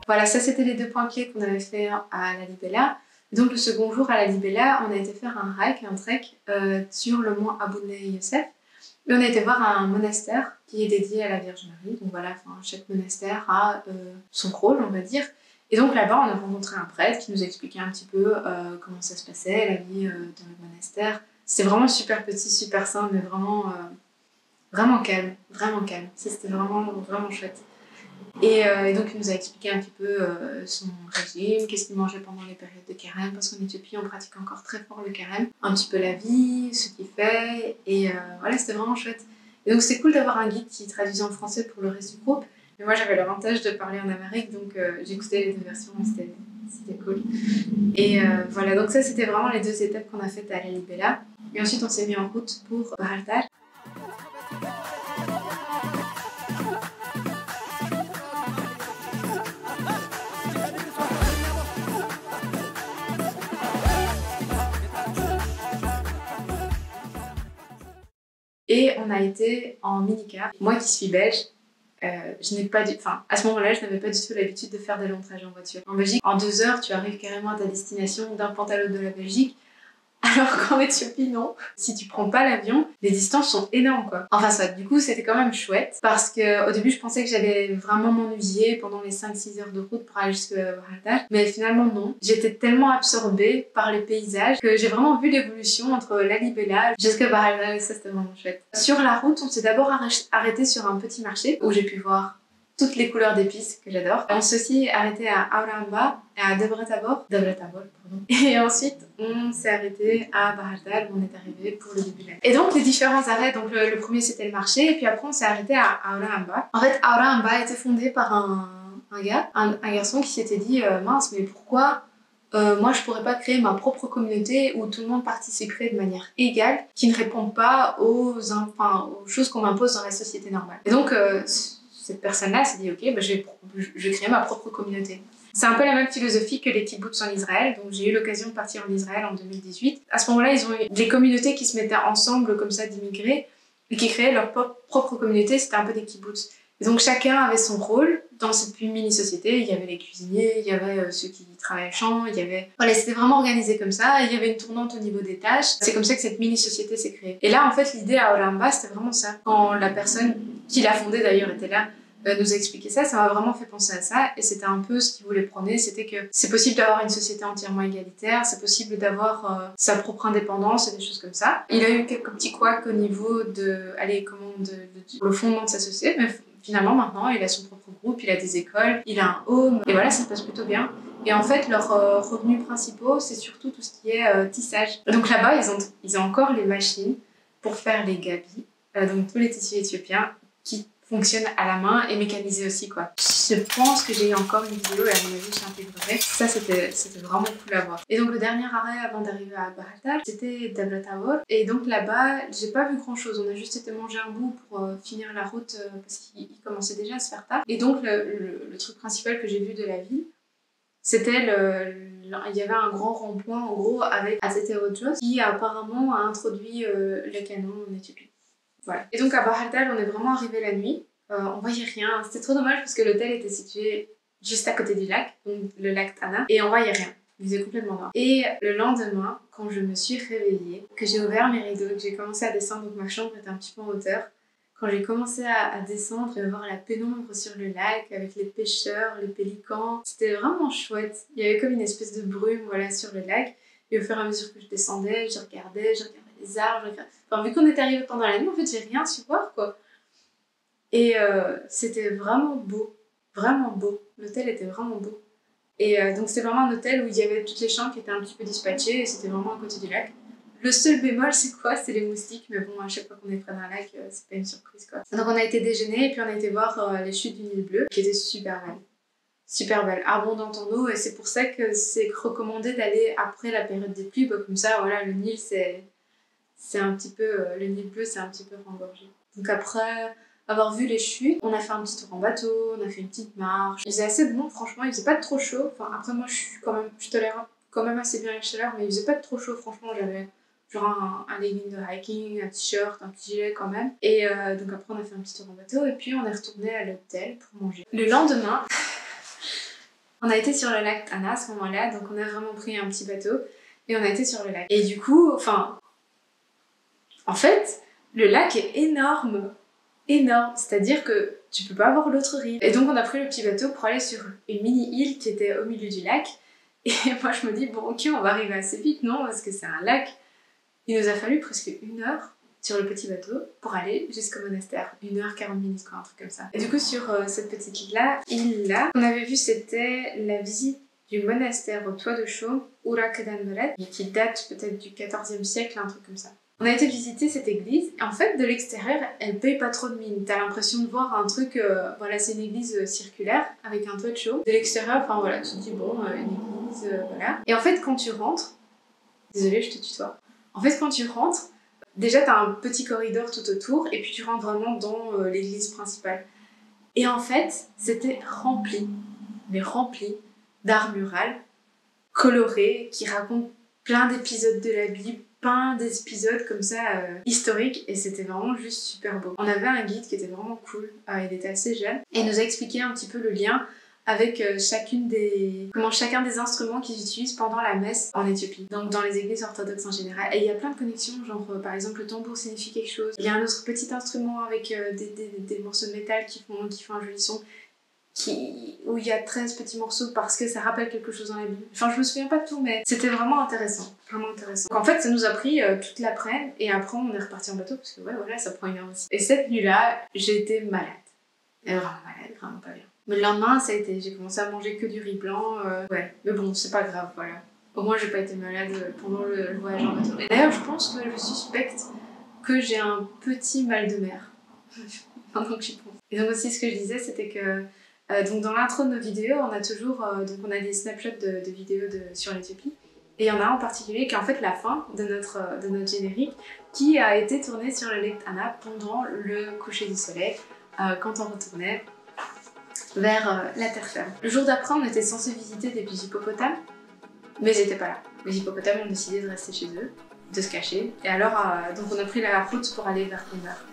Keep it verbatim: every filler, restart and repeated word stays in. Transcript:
Voilà, ça c'était les deux points clés qu'on avait fait à la Libella. Donc le second jour à la Libella, on a été faire un hike, un trek euh, sur le mont Abou Ney Youssef. Et on a été voir un monastère qui est dédié à la Vierge Marie. Donc voilà, enfin, chaque monastère a euh, son rôle, on va dire. Et donc là-bas, on a rencontré un prêtre qui nous expliquait un petit peu euh, comment ça se passait, la vie euh, dans le monastère. C'était vraiment super petit, super simple, mais vraiment, euh, vraiment calme, vraiment calme. Ça, c'était vraiment, vraiment chouette. Et, euh, et donc, il nous a expliqué un petit peu euh, son régime, qu'est-ce qu'il mangeait pendant les périodes de carême, parce qu'en Éthiopie, on pratique encore très fort le carême. Un petit peu la vie, ce qu'il fait, et euh, voilà, c'était vraiment chouette. Et donc, c'est cool d'avoir un guide qui traduisait en français pour le reste du groupe. Mais moi, j'avais l'avantage de parler en amérique, donc euh, j'écoutais les deux versions, c'était, c'était cool. Et euh, voilà, donc ça, c'était vraiment les deux étapes qu'on a faites à la Libella. Et ensuite, on s'est mis en route pour Bahr el-Tal. Et on a été en minicar. Moi qui suis belge, euh, je n'ai pas du... enfin, à ce moment-là, je n'avais pas du tout l'habitude de faire des longs trajets en voiture. En Belgique, en deux heures, tu arrives carrément à ta destination d'un point à l'autre de la Belgique. Alors qu'en Éthiopie, non. Si tu prends pas l'avion, les distances sont énormes, quoi. Enfin, ça, du coup, c'était quand même chouette. Parce qu'au début, je pensais que j'allais vraiment m'ennuyer pendant les cinq six heures de route pour aller jusqu'à Bahr el-Tal. Mais finalement, non. J'étais tellement absorbée par les paysages que j'ai vraiment vu l'évolution entre la Libella jusqu'à Bahr el-Tal. Et ça, c'était vraiment chouette. Sur la route, on s'est d'abord arrêté sur un petit marché où j'ai pu voir toutes les couleurs d'épices que j'adore. On s'est aussi arrêté à Aura Amba et à Debre Tabor. Debre Tabor, pardon. Et ensuite, on s'est arrêté à Bahr el-Tal où on est arrivé pour le début de l'année. Et donc, les différents arrêts, donc le, le premier c'était le marché, et puis après on s'est arrêté à Aura Amba. En fait, Aura Amba a été fondé par un, un gars, un, un garçon qui s'était dit euh, mince, mais pourquoi euh, moi je pourrais pas créer ma propre communauté où tout le monde participerait de manière égale, qui ne répond pas aux, enfin, aux choses qu'on m'impose dans la société normale. Et donc, euh, cette personne-là s'est dit ok, bah, je, vais, je vais créer ma propre communauté. C'est un peu la même philosophie que les kibbutz en Israël, donc j'ai eu l'occasion de partir en Israël en deux mille dix-huit. À ce moment-là, ils ont eu des communautés qui se mettaient ensemble comme ça d'immigrés et qui créaient leur propre communauté, c'était un peu des kibbutz. Et donc chacun avait son rôle dans cette mini-société, il y avait les cuisiniers, il y avait euh, ceux qui travaillaient le champ, il y avait... Voilà, c'était vraiment organisé comme ça, et il y avait une tournante au niveau des tâches. C'est comme ça que cette mini-société s'est créée. Et là, en fait, l'idée à Aura Amba, c'était vraiment ça. Quand la personne qui l'a fondée d'ailleurs était là, Euh, nous a expliqué ça, ça m'a vraiment fait penser à ça, et c'était un peu ce qu'il voulait prôner, c'était que c'est possible d'avoir une société entièrement égalitaire, c'est possible d'avoir euh, sa propre indépendance et des choses comme ça. Il a eu quelques petits couacs au niveau de, allez, comment, de, de, de, le fondement de sa société, mais finalement maintenant il a son propre groupe, il a des écoles, il a un home, et voilà, ça se passe plutôt bien. Et en fait, leurs euh, revenus principaux, c'est surtout tout ce qui est euh, tissage. Donc là-bas, ils ont, ils ont encore les machines pour faire les gabis, euh, donc tous les tissus éthiopiens qui fonctionne à la main et mécanisé aussi, quoi. Je pense que j'ai eu encore une vidéo et à mon avis j'intégrerai. Ça c'était, c'était vraiment cool à voir. Et donc le dernier arrêt avant d'arriver à Bahr el-Tal, c'était Debre Tabor. Et donc là-bas, j'ai pas vu grand chose. On a juste été manger un bout pour euh, finir la route euh, parce qu'il commençait déjà à se faire tard. Et donc le, le, le truc principal que j'ai vu de la ville, c'était le, le, il y avait un grand rond-point en gros avec Azete Odros qui apparemment a introduit euh, le canon en Éthiopie. Voilà. Et donc à Bahr el-Tal, on est vraiment arrivé la nuit. Euh, on voyait rien. C'était trop dommage parce que l'hôtel était situé juste à côté du lac, donc le lac Tana, et on voyait rien. Il faisait complètement noir. Et le lendemain, quand je me suis réveillée, que j'ai ouvert mes rideaux, que j'ai commencé à descendre, donc ma chambre était un petit peu en hauteur, quand j'ai commencé à, à descendre et à voir la pénombre sur le lac avec les pêcheurs, les pélicans, c'était vraiment chouette. Il y avait comme une espèce de brume, voilà, sur le lac. Et au fur et à mesure que je descendais, je regardais, je regardais les arbres, je regardais... Enfin, vu qu'on est arrivé pendant la nuit, en fait, j'ai rien su voir, quoi. Et euh, c'était vraiment beau, vraiment beau. L'hôtel était vraiment beau. Et euh, donc c'était vraiment un hôtel où il y avait toutes les chambres qui étaient un petit peu dispatchées et c'était vraiment à côté du lac. Le seul bémol, c'est quoi? C'est les moustiques, mais bon, à chaque fois qu'on est près d'un lac, euh, c'est pas une surprise, quoi. Donc on a été déjeuner et puis on a été voir euh, les chutes du Nil bleu, qui étaient super belles. Super belle, abondante en eau, et c'est pour ça que c'est recommandé d'aller après la période des pluies, bah, comme ça, voilà, le Nil, c'est, c'est un petit peu, euh, le Nil bleu, c'est un petit peu rengorgé. Donc après avoir vu les chutes, on a fait un petit tour en bateau, on a fait une petite marche. Il faisait assez bon, franchement, il faisait pas trop chaud. Enfin, après moi, je suis quand même, je tolère quand même assez bien la chaleur, mais il faisait pas trop chaud, franchement, j'avais genre un, un legging de hiking, un t-shirt, un petit gilet quand même. Et euh, donc après, on a fait un petit tour en bateau, et puis on est retourné à l'hôtel pour manger. Le lendemain, On a été sur le lac Tana à ce moment-là, donc on a vraiment pris un petit bateau et on a été sur le lac. Et du coup, enfin, en fait, le lac est énorme, énorme, c'est-à-dire que tu peux pas voir l'autre rive. Et donc on a pris le petit bateau pour aller sur une mini-île qui était au milieu du lac. Et moi je me dis, bon ok, on va arriver assez vite, non? Parce que c'est un lac. Il nous a fallu presque une heure sur le petit bateau pour aller jusqu'au monastère. Une heure, quarante minutes, quoi, un truc comme ça. Et du coup, sur euh, cette petite île-là, île-là, on avait vu, c'était la visite du monastère au toit de chaume, Urakedanmeret, qui date peut-être du quatorzième siècle, un truc comme ça. On a été visiter cette église, et en fait, de l'extérieur, elle paye pas trop de mine. T'as l'impression de voir un truc, euh, voilà, c'est une église euh, circulaire, avec un toit de chaume. De l'extérieur, enfin voilà, tu te dis, bon, euh, une église, euh, voilà. Et en fait, quand tu rentres, désolée, je te tutoie. En fait, quand tu rentres, déjà, t'as un petit corridor tout autour, et puis tu rentres vraiment dans euh, l'église principale. Et en fait, c'était rempli, mais rempli d'art mural, coloré, qui raconte plein d'épisodes de la Bible, plein d'épisodes comme ça, euh, historiques, et c'était vraiment juste super beau. On avait un guide qui était vraiment cool, euh, il était assez jeune, et il nous a expliqué un petit peu le lien avec euh, chacune des... comment chacun des instruments qu'ils utilisent pendant la messe en Éthiopie. Donc dans les églises orthodoxes en général. Et il y a plein de connexions, genre euh, par exemple le tambour signifie quelque chose. Il y a un autre petit instrument avec euh, des, des, des morceaux de métal qui font, qui font un joli son. Qui... où il y a treize petits morceaux parce que ça rappelle quelque chose dans la Bible. Enfin, je me souviens pas de tout, mais c'était vraiment intéressant. Vraiment intéressant. Donc en fait, ça nous a pris euh, toute l'après-midi et après on est reparti en bateau parce que ouais, voilà, ça prend une heure aussi. Et cette nuit-là, j'ai été malade. Et vraiment malade, vraiment pas bien. Mais le lendemain, ça a été, j'ai commencé à manger que du riz blanc. Euh, ouais, mais bon, c'est pas grave, voilà. Au moins, j'ai pas été malade pendant le, le voyage en bateau. Et d'ailleurs, je pense que je suspecte que j'ai un petit mal de mer. Pendant que j'y pense. Et donc aussi, ce que je disais, c'était que euh, donc dans l'intro de nos vidéos, on a toujours euh, donc on a des snapshots de, de vidéos de, sur l'Éthiopie. Et il y en a un en particulier qui est en fait la fin de notre, de notre générique qui a été tourné sur le lac Tana pendant le coucher du soleil, euh, quand on retournait vers euh, la terre ferme. Le jour d'après, on était censé visiter des hippopotames, mais ils n'étaient pas là. Les hippopotames ont décidé de rester chez eux, de se cacher. Et alors, euh, donc on a pris la route pour aller vers Gondar.